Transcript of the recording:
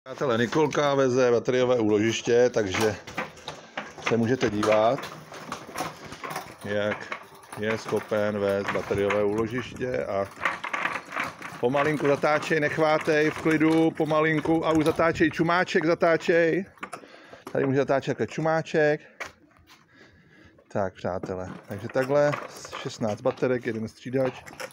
Přátelé, Nikolka veze bateriové úložiště, takže se můžete dívat, jak je schopen vést bateriové úložiště a pomalinku zatáčej, nechvátej, v klidu, pomalinku a už zatáčej, čumáček zatáčej. Tady může zatáčet jako čumáček. Tak přátelé, takže takhle 16 baterek, jeden střídač.